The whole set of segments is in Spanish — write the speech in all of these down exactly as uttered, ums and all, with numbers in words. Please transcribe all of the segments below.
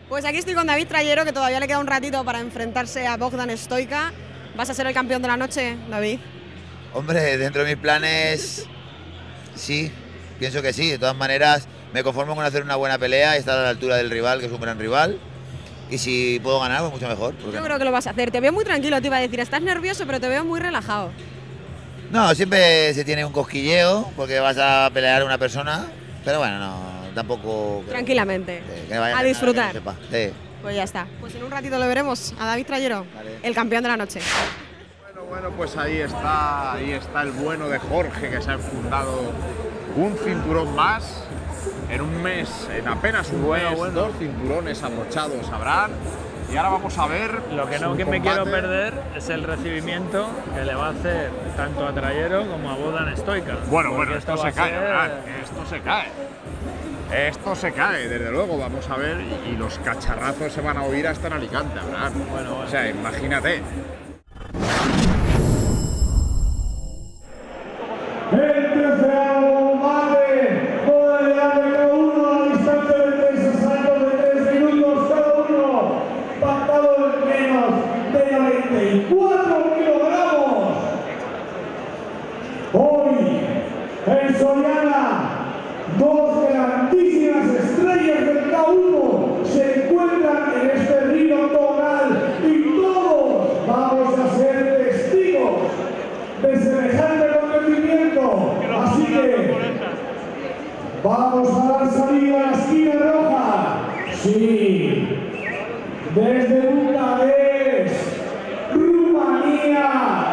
Pues aquí estoy con David Trayero, que todavía le queda un ratito para enfrentarse a Bogdan Stoica. ¿Vas a ser el campeón de la noche, David? Hombre, dentro de mis planes, sí, pienso que sí. De todas maneras, me conformo con hacer una buena pelea y estar a la altura del rival, que es un gran rival. Y si puedo ganar, pues mucho mejor. Yo creo que lo vas a hacer. Te veo muy tranquilo, te iba a decir. Estás nervioso, pero te veo muy relajado. No, siempre se tiene un cosquilleo, porque vas a pelear a una persona, pero bueno, no, tampoco... Tranquilamente, que, que vaya a disfrutar. Que sepa. Sí. Pues ya está. Pues en un ratito lo veremos a David Trayero, Vale. el campeón de la noche. Bueno, bueno, pues ahí está, ahí está el bueno de Jorge, que se ha enfundado un cinturón más. En un mes, en apenas un bueno, mes, bueno. dos cinturones abrochados habrán. Y ahora vamos a ver. Lo que no que me quiero perder es el recibimiento que le va a hacer tanto a Trayero como a Bogdan Stoica. Bueno, bueno, esto, esto se va a cae, ser... ¿verdad? Esto se cae. Esto se cae, desde luego, vamos a ver. Y, y los cacharrazos se van a oír hasta en Alicante, Abraham. Bueno, bueno. O sea, imagínate. El trofeo combate, modalidad de cada uno a distancia de tres asaltos de tres minutos cada uno, pactado en menos de noventa y cuatro kilogramos. Hoy, en Soriana, dos grandísimas estrellas del K uno se encuentran en este ring octogonal y todos vamos a ser testigos de semejante acontecimiento. Así que vamos a dar salida a la esquina roja. Sí, desde Bucarest, Rumanía.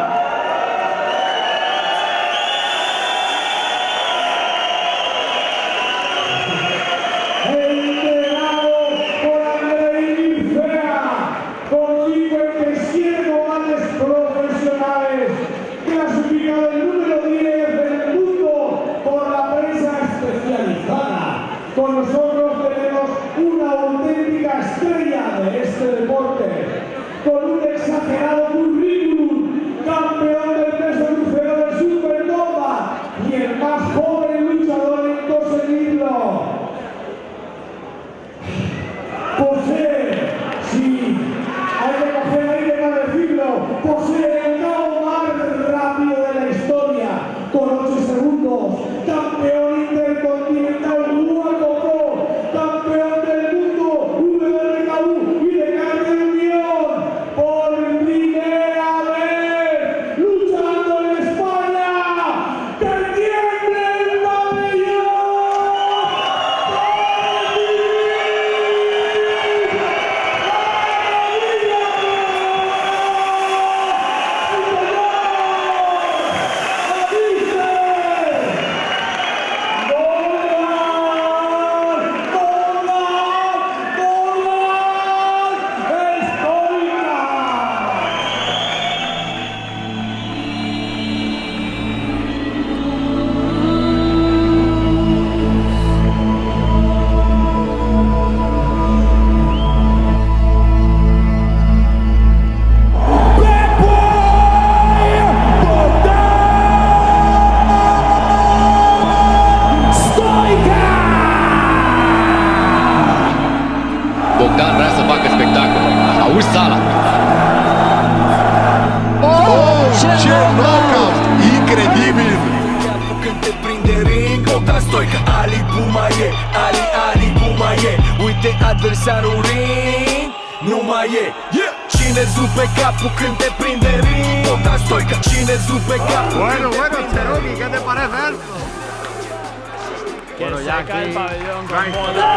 Con nosotros tenemos una auténtica estrella de este deporte, con un exagerado currículum, campeón del peso lucero de Supercopa y el más joven luchador en conseguirlo. Posee, sí, hay que coger aire para decirlo, posee el cabo más rápido de la historia, con ocho segundos, campeón intercontinental. Campeón del mundo, V R K U y de carne de unión, por primera vez, luchando en España, que tiemble el pabellón. Bogdan vrea să facă spectacol. Auzi sala! Oh, ce knockout! Incredibil! Când te prinde ring, Bogdan Stoica, Ali Bumaie, Ali, Ali Bumaie. Uite adversarul ring, nu mai e. Yeah! Cine-ți rupe capul când te prinde ring? Bogdan Stoica, cine-ți rupe capul? Bueno, bueno, Cherokee, ¿qué te parece esto? Que Bueno, se ya cae aquí, el pabellón con right. Bogdan.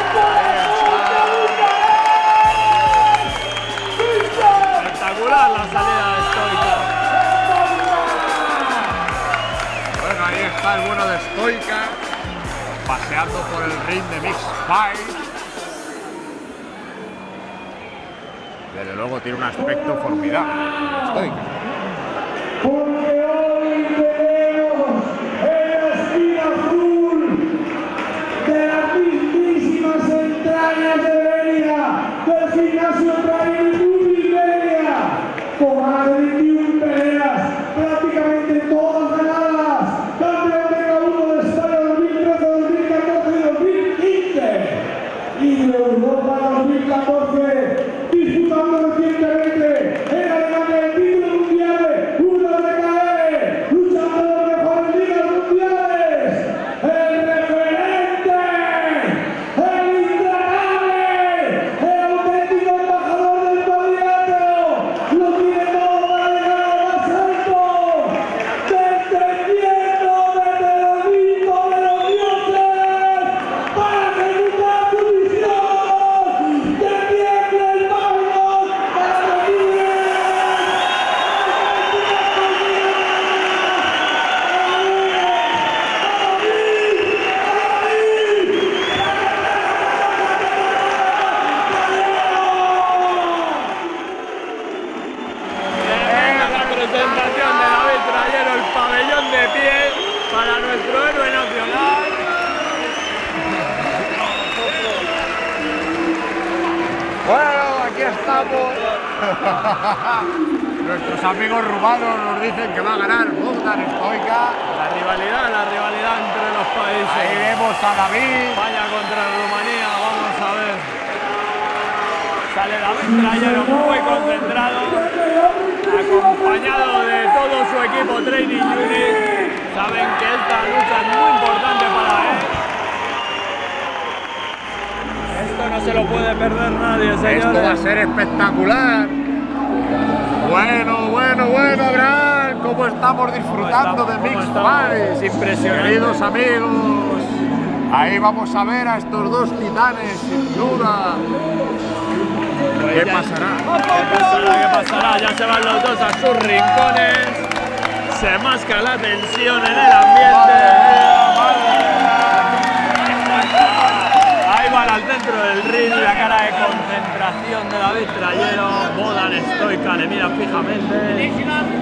Espectacular la salida de Stoica. Bueno, ahí está el bueno de Stoica, paseando por el ring de Mixed Fight. Desde luego tiene un aspecto formidable, Stoica. Porque hoy tenemos en la esquina azul de las mismísimas entrañas de Iberia, del gimnasio Prime Club Iberia, con más de veintiuna peleas, prácticamente todas ganadas, campeón de K uno de España dos mil trece, dos mil catorce y dos mil quince, y de Europa dos mil estamos. Nuestros amigos rumanos nos dicen que va a ganar Bogdan Stoica. La rivalidad, la rivalidad entre los países. Ahí vemos a David. España contra Rumanía, vamos a ver. Sale David Trayero muy concentrado, acompañado de todo su equipo Training Unit. Saben que esta lucha es muy importante para él. Esto no se lo puede perder nadie, señores. Esto va a ser espectacular. Bueno, bueno, bueno, Abraham, cómo estamos disfrutando de Mixed Fights. Impresionante. Queridos amigos, ahí vamos a ver a estos dos titanes, sin duda. Pues ¿Qué ya, pasará? ¿Qué pasará? ¿Qué pasará? Ya se van los dos a sus rincones. Se masca la tensión en el ambiente. Ahí van al centro del ring, la cara de concentración de David Trayero. Bogdan Stoica le mira fijamente.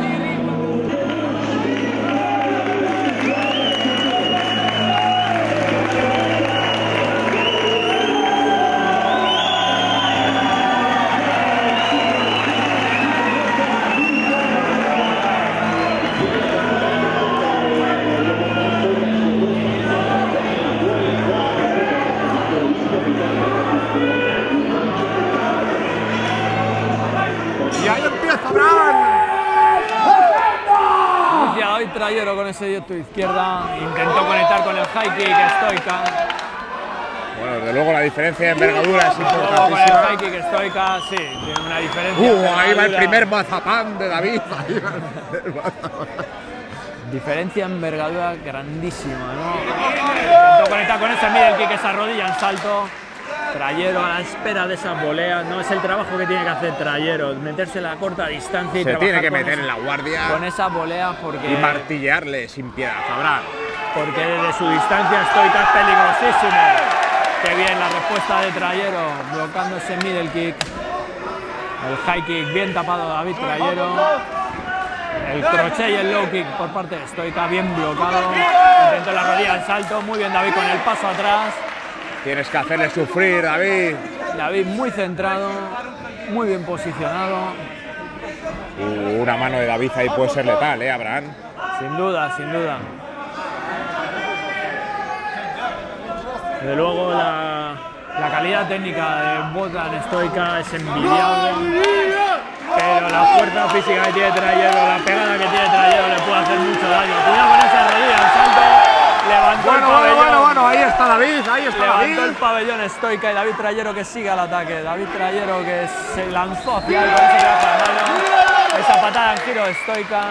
Inicia David Trayero con ese directo de izquierda, intentó conectar con el high kick Stoica. Bueno, desde luego la diferencia de envergadura es Con el importantísima. high kick Stoica, sí, tiene una diferencia. Uh, ahí va el de primer mazapán de David. Ahí va el primer mazapán. Diferencia de envergadura grandísima, ¿no? Intentó conectar con ese middle kick, esa rodilla en salto. Trayero a la espera de esas voleas, no es el trabajo que tiene que hacer Trayero, meterse a la corta distancia y Se trabajar tiene que con meter esa- en la guardia con esas voleas porque, y martillarle sin piedad, Abraham. porque desde su distancia Stoica es peligrosísimo. Qué bien la respuesta de Trayero, bloqueando ese middle kick. El high kick bien tapado David Trayero. El crochet y el low kick por parte de Stoica, bien bloqueado. Intentó la rodilla en salto, muy bien David con el paso atrás. Tienes que hacerle sufrir, David. David muy centrado, muy bien posicionado. Uh, una mano de David ahí puede ser letal, ¿eh, Abraham? Sin duda, sin duda. Desde luego la, la calidad técnica de Bogdan Stoica es envidiable. Pero la fuerza física que tiene Trayero, la pegada que tiene Trayero le puede hacer mucho daño. Cuidado con esa rodilla en salto. Levantó Bueno, el bueno, pabellón. bueno, bueno, ahí está David, ahí está Levantó David. el pabellón Stoica y David Trayero que sigue al ataque. David Trayero que se lanzó hacia él con ese brazo a la mano. Esa patada en giro de Stoica.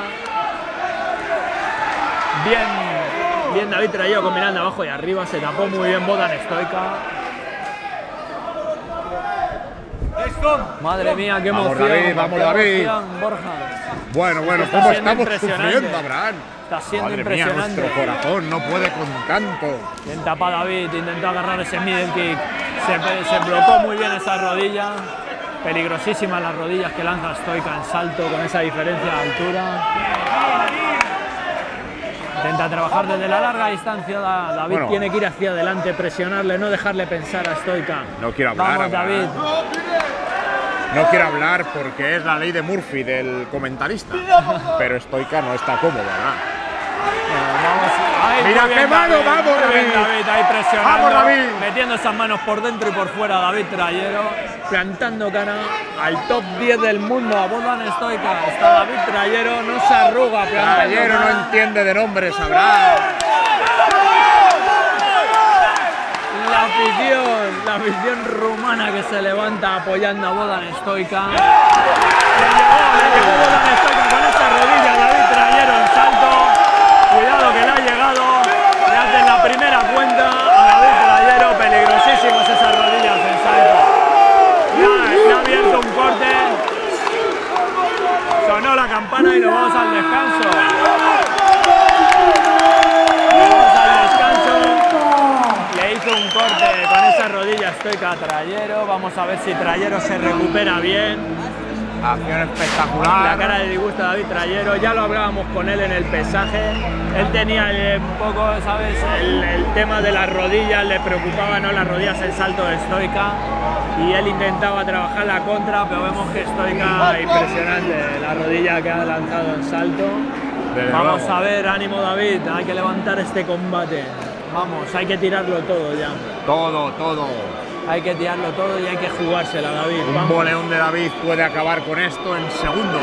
Bien, bien David Trayero combinando abajo y arriba. Se tapó muy bien Bogdan Stoica. Madre mía, qué Vamos, emoción. David, vamos, qué David. emoción, Borja. Bueno, bueno, Está cómo siendo estamos impresionante. sufriendo, Abraham. Está siendo Madre impresionante. mía, nuestro corazón no puede con tanto. Bien tapa David, intentó agarrar ese middle kick, se, se bloqueó muy bien esa rodilla, peligrosísimas las rodillas que lanza Stoica en salto con esa diferencia de altura. Intenta trabajar desde la larga distancia, David Bueno. tiene que ir hacia adelante, presionarle, no dejarle pensar a Stoica. No quiero hablar, Vamos Abraham. David, No quiero hablar porque es la ley de Murphy del comentarista. Pero Stoica no está cómodo, ¿verdad? vamos. Ay, Mira muy bien, qué mano, David, vamos, muy bien, David. David, ahí presionando, Vamos, David. metiendo esas manos por dentro y por fuera, David Trayero, plantando cara al top diez del mundo, a Bogdan Stoica. Está David Trayero, no se arruga, plantando Trayero no cara. entiende de nombres, Abraham. La afición, la afición rumana que se levanta apoyando a Bogdan Stoica. Le llegó, le llegó Bogdan Stoica con esa rodilla, David Trayero en salto. Cuidado que le ha llegado. Le hacen la primera cuenta a David Trayero. Peligrosísimas esas rodillas en salto. Ya, le ha abierto un corte. Sonó la campana y nos vamos al descanso. Vamos al descanso. Le hizo un corte con esa rodilla Stoica a Trayero. Vamos a ver si Trayero se recupera bien. Acción La espectacular. cara de disgusto de David Trayero, ya lo hablábamos con él en el pesaje. Él tenía eh, un poco, ¿sabes? El, el tema de las rodillas, le preocupaba, ¿no? Las rodillas en salto de Stoica. y él intentaba trabajar la contra, pero vemos que Stoica impresionante, la rodilla que ha lanzado en salto. Desde Vamos luego. a ver, ánimo David, hay que levantar este combate. Vamos, hay que tirarlo todo ya. Todo, todo. Hay que tirarlo todo y hay que jugársela, David. Un Vamos. boleón de David puede acabar con esto en segundos.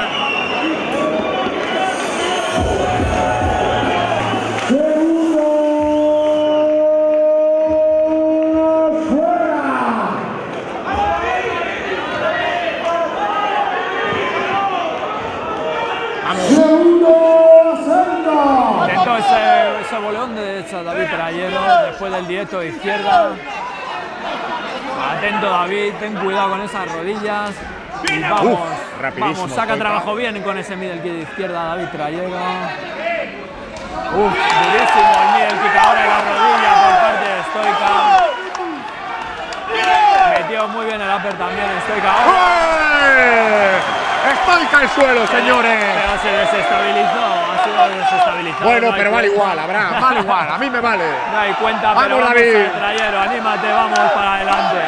Intentó ese, ese boleón de derecha David Trayero después del directo de izquierda. Atento David, ten cuidado con esas rodillas. Y vamos, Uf, rapidísimo, vamos, saca Stoica. trabajo bien con ese middle kick de izquierda David Trayero. Uf, durísimo el middle kick ahora en la rodilla por parte de Stoica. Metió muy bien el upper también Stoica. ¡Eh! Stoica al suelo, señores. Pero se desestabilizó, ha sido desestabilizado. Bueno, no hay pero vale cuenta. igual, Abraham, vale igual, a mí me vale. No hay cuenta, Vamos, pero vamos David. al Trayero, anímate, vamos para adelante.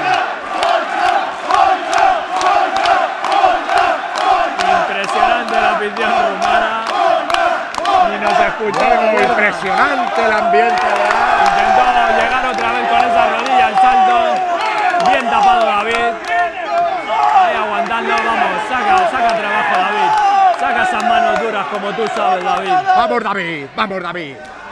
Impresionante la afición rumana. Ni nos escuchamos. Bueno, impresionante el ambiente. Intentó llegar otra vez con esa rodilla, el salto. Bien tapado David. Ahí aguantando, vamos, saca, saca trabajo David. Saca esas manos duras como tú sabes, David. Vamos, David, vamos, David.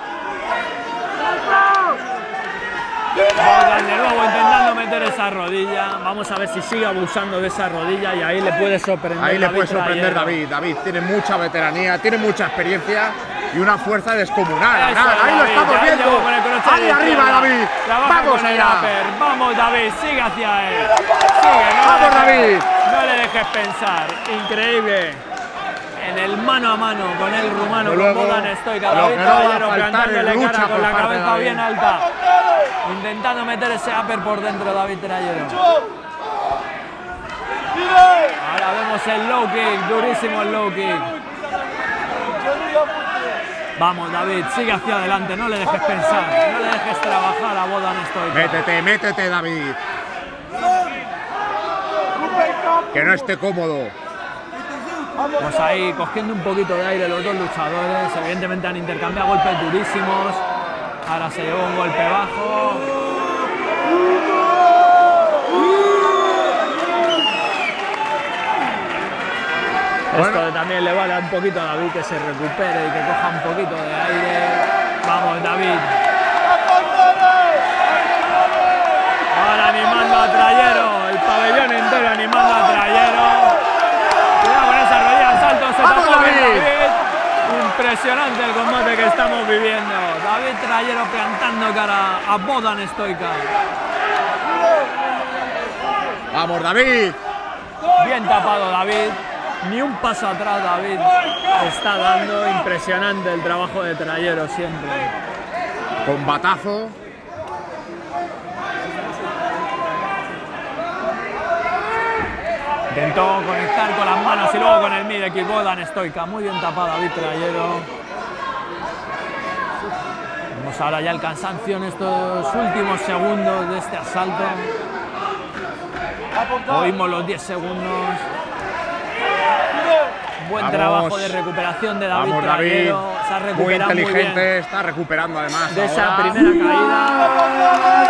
Bogdan de nuevo intentando meter esa rodilla. Vamos a ver si sigue abusando de esa rodilla y ahí le puede sorprender. Ahí le David puede sorprender Trayero. David. David tiene mucha veteranía, tiene mucha experiencia y una fuerza descomunal. Eso, Abraham, ahí lo David, estamos ya viendo. llegó con el crochet Ahí de arriba, izquierda. David. Trabaja Vamos con el allá. upper. Vamos, David, sigue hacia él. Sigue, no Vamos, le dejes- David. No le dejes pensar. Increíble. En el mano a mano con el rumano, Y con luego, Bogdan Stoica. lo David que no va a Trayero faltar es plantándole lucha cara con por la parte de cabeza David. bien alta. Intentando meter ese upper por dentro, David Trayero. Ahora vemos el low kick, durísimo el low kick. Vamos, David, sigue hacia adelante, no le dejes pensar, no le dejes trabajar a Bogdan Stoica. Métete, métete, David. Que no esté cómodo. Vamos ahí cogiendo un poquito de aire los dos luchadores. Evidentemente han intercambiado golpes durísimos. Ahora se llevó un golpe bajo. Bueno. Esto también le vale un poquito a David que se recupere y que coja un poquito de aire. Vamos, David. Ahora animando a Trayero. El pabellón entero animando a Trayero. Cuidado con esa rodilla, salto, se ¡Vamos, tapó bien David! David. Impresionante el combate que estamos viviendo. David Trayero plantando cara a Bogdan Stoica. Vamos, David. Bien tapado David. Ni un paso atrás David está dando. Impresionante el trabajo de Trayero siempre. Combatazo. Intentó conectar con las manos y luego con el mid kick Bogdan Stoica. Muy bien tapado David Trayero. Vemos ahora ya el cansancio en estos últimos segundos de este asalto. Oímos los diez segundos. Buen Vamos. trabajo de recuperación de David Vamos, David. Trayero. Se ha Muy recuperado muy, inteligente, bien está recuperando además. de esa ahora. primera caída.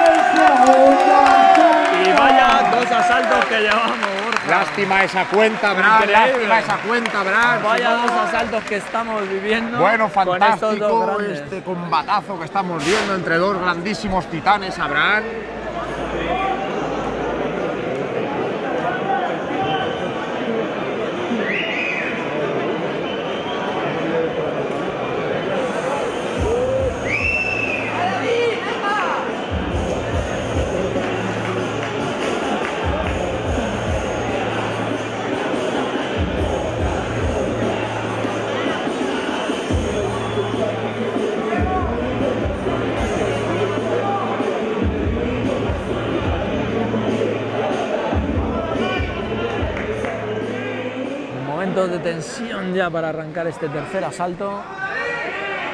Y vaya dos asaltos que llevamos, Borja. Lástima esa cuenta, Brad. Increíble. Lástima esa cuenta, Brad. Vaya dos asaltos que estamos viviendo. Bueno, con estos fantástico dos grandes. este combatazo que estamos viendo entre dos grandísimos titanes, Abraham. Momentos de tensión ya para arrancar este tercer asalto.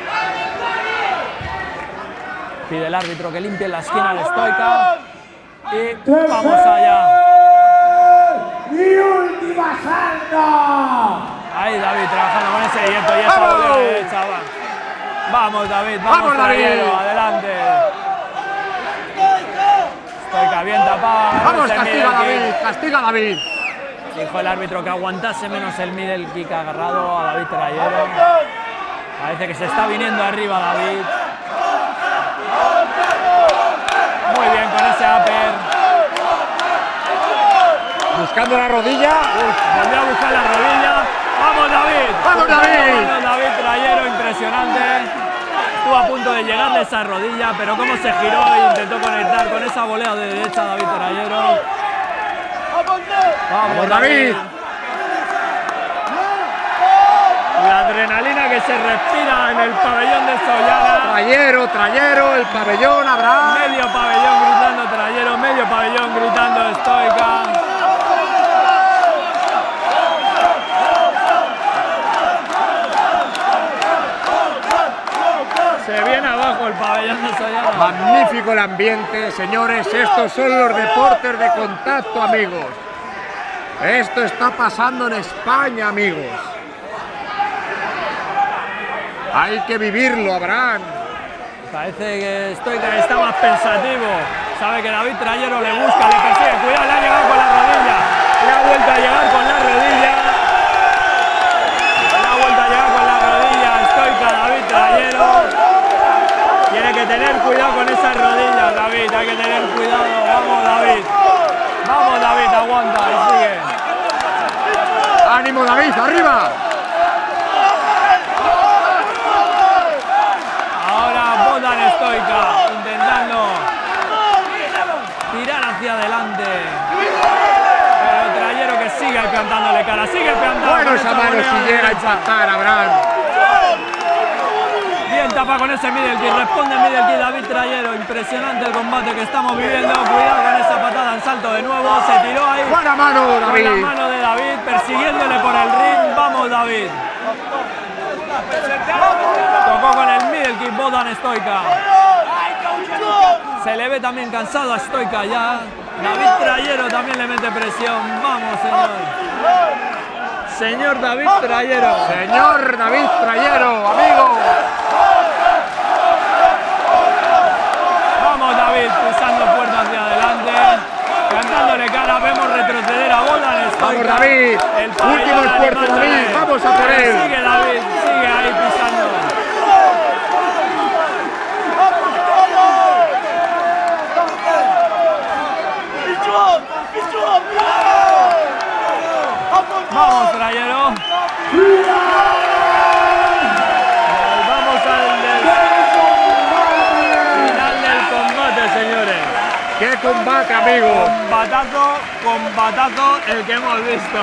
Pide el árbitro que limpie la esquina de Stoica. Y vamos allá. Y última salta. Ahí David trabajando con ese viento y esa volea de derecha. Va. Vamos David, vamos, Vamos, Trayero, David. adelante. Stoica bien tapado. Vamos, ese castiga middle David, kick. castiga David. Dijo el árbitro que aguantase menos el middle kick agarrado a David Trayero. Parece que se está viniendo arriba David. Muy bien con ese upper. Buscando la rodilla. Uf, volvió a buscar la rodilla. ¡Vamos, David! ¡Vamos, David! Vamos, David Trayero, impresionante. Estuvo a punto de llegarle esa rodilla, pero cómo se giró e intentó conectar con esa volea de derecha David Trayero. ¡Vamos, ¡Vamos, David! La adrenalina que se respira en el pabellón de Sollana. Trayero, Trayero, el pabellón, Abraham. Medio pabellón gritando Trayero, medio pabellón gritando Stoica. Se viene abajo el pabellón de Sollana. Magnífico el ambiente, señores. Estos son los deportes de contacto, amigos. Esto está pasando en España, amigos. Hay que vivirlo, Abraham. Parece que Stoica está más pensativo. Sabe que David Trayero le busca, le persigue. Cuidado, le ha llegado con la rodilla. Le ha vuelto a llegar con la rodilla. Le ha vuelto a llegar con la rodilla. Stoica, David Trayero. Tiene que tener cuidado con esas rodillas, David. Hay que tener cuidado. Vamos, David. Vamos, David, aguanta y sigue. ¡Ánimo, David! ¡Arriba! Ahora Bogdan Stoica intentando tirar hacia adelante. Pero Trayero que sigue plantándole cara, sigue plantando. Bueno, con esa esa mano volea si de llega a derecha. impactar, Abraham. Bien tapa con ese middle kick, responde middle kick David Trayero. Impresionante el combate que estamos viviendo. Cuidado con esa patada en salto de nuevo. Se tiró ahí Buena mano, con la David. mano de David, persiguiéndole por el ring. Vamos, David. Tocó con el middle kick Bogdan Stoica. Se le ve también cansado a Stoica ya. David Trayero también le mete presión. Vamos, señor. Señor David Trayero. Señor David Trayero, amigo. Vamos, David, pisando fuerte hacia adelante. Cantándole cara, vemos retroceder a Bogdan Stoica. Vamos, David. El pabellón Último esfuerzo, animándole. David. Vamos a por él. Sigue David, sigue ahí pisando. Vamos, Trayero. Vamos al del final del combate, señores. ¡Qué combate, amigo! Combatazo, combatazo el que hemos visto.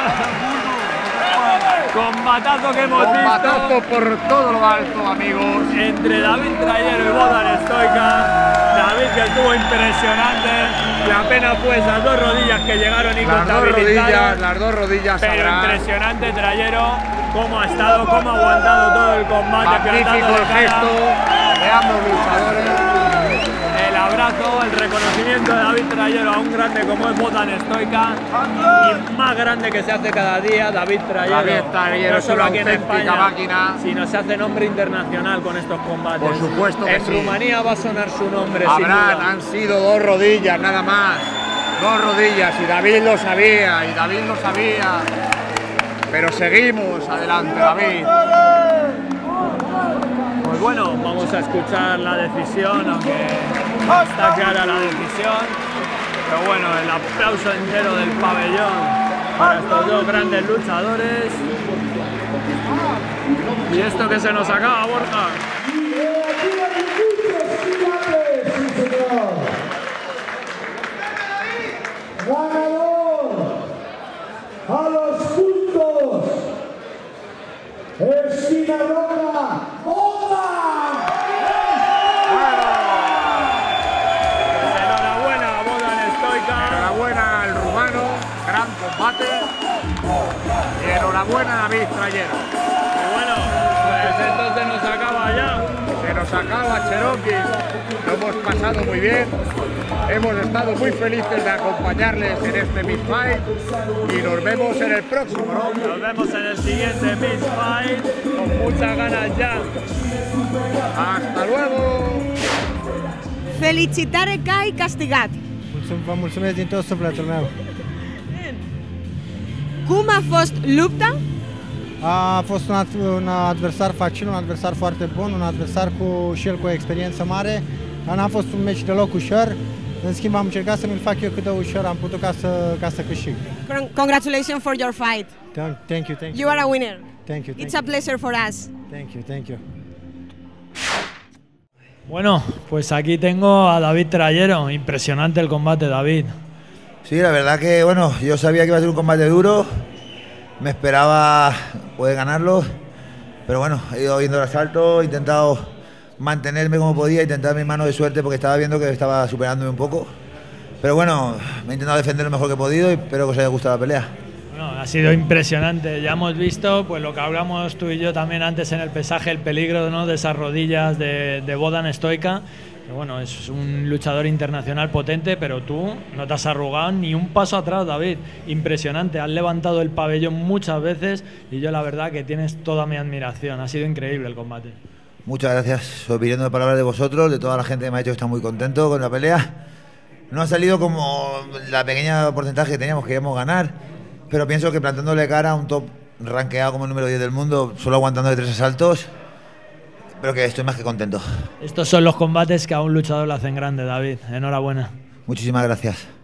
Combatazo que hemos Combatazo visto por todo lo alto, amigos. entre David Trayero y Bogdan Stoica. David que estuvo impresionante. La pena fue esas dos rodillas que llegaron y Las dos contabilizaron. rodillas, las dos rodillas, Pero Abraham. impresionante Trayero, cómo ha estado, cómo ha aguantado todo el combate. Magnífico plantándole el cara. gesto de ambos luchadores. El abrazo, el reconocimiento de David Trayero a un grande como es Bogdan Stoica y más grande que se hace cada día David Trayero. David Trayero no es solo una aquí en auténtica España, máquina. sino se hace nombre internacional con estos combates. Por supuesto que en sí. Rumanía va a sonar su nombre. sin Abraham, duda. han sido dos rodillas, nada más. Dos rodillas, y David lo sabía, y David lo sabía. Pero seguimos adelante, David. Pues bueno, vamos a escuchar la decisión, aunque está clara la decisión. Pero bueno, el aplauso entero del pabellón para estos dos grandes luchadores. Y esto que se nos acaba, Borja. Ganador a los puntos. Esquina roja, Bogdan. Enhorabuena a Bogdan Stoica. Enhorabuena al rumano, gran combate. Y enhorabuena a David Trayero. Y bueno, pues entonces nos acaba ya. Se Se nos acaba Cherokee. Lo hemos pasado muy bien. Hemos estado muy felices de acompañarles en este Mid Fight y nos vemos en el próximo, ¿no? Nos vemos en el siguiente Mid Fight con muchas ganas ya. Hasta luego. Felicitare Kai castigat. Vă mulțumesc din tot sufletul meu. Cum a fost lupta? A fost un, un adversar facil, un adversar foarte bun, un adversar cu și el cu o experiență mare. N-a fost un meci deloc ușor. În schimb, am încercat să mi-l fac eu cât de ușor am putut ca să, ca să câștig. Congratulations for your fight. Thank, thank you, thank you. You are a winner. Thank you, thank It's a pleasure for us. Thank you, thank you. Bueno, pues aquí tengo a David Trayero. Impresionante el combate, David. Sí, la verdad que, bueno, yo sabía que iba a ser un combate duro. Me esperaba poder ganarlo. Pero bueno, he ido viendo el asalto, he intentado mantenerme como podía, intentar mi mano de suerte porque estaba viendo que estaba superándome un poco. Pero bueno, me he intentado defender lo mejor que he podido y espero que os haya gustado la pelea. Bueno, ha sido impresionante. Ya hemos visto pues lo que hablamos tú y yo también antes en el pesaje, el peligro, ¿no?, de esas rodillas de, de Bohdan Stoica. Que, bueno, es un luchador internacional potente, pero tú no te has arrugado ni un paso atrás, David. Impresionante. Has levantado el pabellón muchas veces y yo la verdad que tienes toda mi admiración. Ha sido increíble el combate. Muchas gracias, opinando de palabras de vosotros, de toda la gente que me ha dicho que está muy contento con la pelea. No ha salido como la pequeña porcentaje que teníamos, que queríamos ganar, pero pienso que plantándole cara a un top rankeado como el número diez del mundo, solo aguantando de tres asaltos, pero que estoy más que contento. Estos son los combates que a un luchador le hacen grande, David. Enhorabuena. Muchísimas gracias.